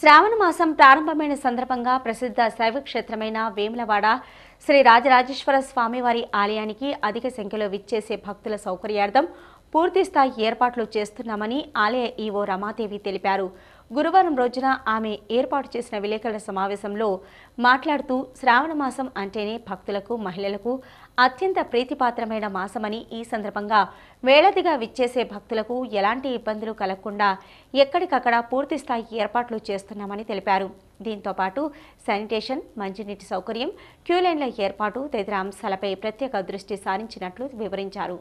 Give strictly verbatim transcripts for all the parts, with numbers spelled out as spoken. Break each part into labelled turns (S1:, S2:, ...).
S1: శ్రావణ మాసం ప్రారంభమైన సందర్భంగా ప్రసిద్ధ శైవ క్షేత్రమైన వేములవాడ శ్రీ రాజరాజేశ్వర స్వామివారి ఆలయానికి అధిక సంఖ్యలో విచ్చేసే భక్తుల సౌకర్యార్థం పూర్తిస్థాయి ఏర్పాట్లు చేస్తున్నామని ఆలయ ఈవో రమాదేవి తెలిపారు. గురువారం రోజున ఆమె ఏర్పాటు చేసిన విలేకరుల సమావేశంలో మాట్లాడుతూ శ్రావణ మాసం అంటేనే భక్తులకు, మహిళలకు అత్యంత ప్రీతిపాత్రమైన మాసమని, ఈ సందర్భంగా వేళదిగా విచ్చేసే భక్తులకు ఎలాంటి ఇబ్బందులు కలగకుండా ఎక్కడికక్కడ పూర్తిస్థాయి ఏర్పాట్లు చేస్తున్నామని తెలిపారు. దీంతో పాటు శానిటేషన్, మంచినీటి సౌకర్యం, క్యూలైన్ల ఏర్పాటు తదితర అంశాలపై ప్రత్యేక దృష్టి సారించినట్లు వివరించారు.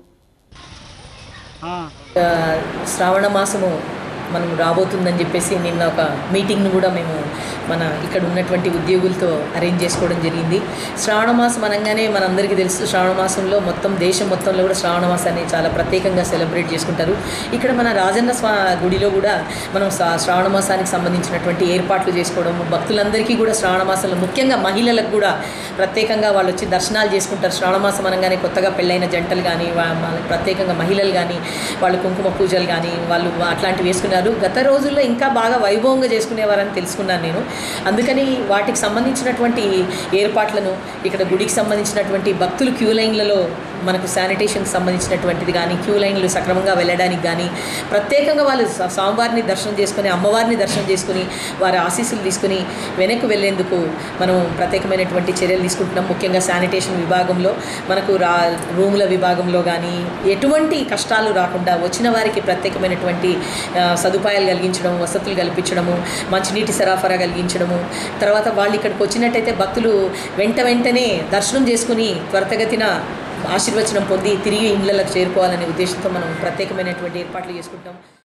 S2: శ్రావణ మాసము మనం రాబోతుందని చెప్పేసి నిన్న ఒక మీటింగ్ను కూడా మేము మన ఇక్కడ ఉన్నటువంటి ఉద్యోగులతో అరేంజ్ చేసుకోవడం జరిగింది. శ్రావణ మాసం అనగానే మనందరికీ తెలుసు, శ్రావణ మాసంలో మొత్తం దేశం మొత్తంలో కూడా శ్రావణ మాసాన్ని చాలా ప్రత్యేకంగా సెలబ్రేట్ చేసుకుంటారు. ఇక్కడ మన రాజన్న స్వా గుడిలో కూడా మనం శ్రావణ మాసానికి సంబంధించినటువంటి ఏర్పాట్లు చేసుకోవడం, భక్తులందరికీ కూడా శ్రావణ మాసంలో ముఖ్యంగా మహిళలకు కూడా ప్రత్యేకంగా వాళ్ళు వచ్చి దర్శనాలు చేసుకుంటారు. శ్రావణ మాసం అనగానే కొత్తగా పెళ్ళైన జంటలు కానీ, ప్రత్యేకంగా మహిళలు కానీ వాళ్ళు కుంకుమ పూజలు కానీ వాళ్ళు అట్లాంటివి వేసుకున్నారు. గత రోజుల్లో ఇంకా బాగా వైభవంగా చేసుకునేవారని తెలుసుకున్నాను నేను. అందుకని వాటికి సంబంధించినటువంటి ఏర్పాట్లను, ఇక్కడ గుడికి సంబంధించినటువంటి భక్తులు క్యూ లైన్లలో మనకు శానిటేషన్కి సంబంధించినటువంటిది కానీ, క్యూ లైన్లు సక్రమంగా వెళ్ళడానికి కానీ, ప్రత్యేకంగా వాళ్ళు స్వామివారిని దర్శనం చేసుకుని, అమ్మవారిని దర్శనం చేసుకుని వారి ఆశీస్సులు తీసుకుని వెనక్కి వెళ్ళేందుకు మనం ప్రత్యేకమైనటువంటి చర్యలు తీసుకుంటున్నాం. ముఖ్యంగా శానిటేషన్ విభాగంలో మనకు రా రూముల విభాగంలో కానీ ఎటువంటి కష్టాలు రాకుండా వచ్చిన వారికి ప్రత్యేకమైనటువంటి సదుపాయాలు కలిగించడం, వసతులు కల్పించడము, మంచినీటి సరఫరా కలిగించడము, తర్వాత వాళ్ళు ఇక్కడికి వచ్చినట్టయితే భక్తులు వెంట వెంటనే దర్శనం చేసుకుని త్వరితగతిన ఆశీర్వచనం పొంది తిరిగి ఇళ్లకు చేరుకోవాలనే ఉద్దేశంతో మనం ప్రత్యేకమైనటువంటి ఏర్పాట్లు చేసుకుంటాం.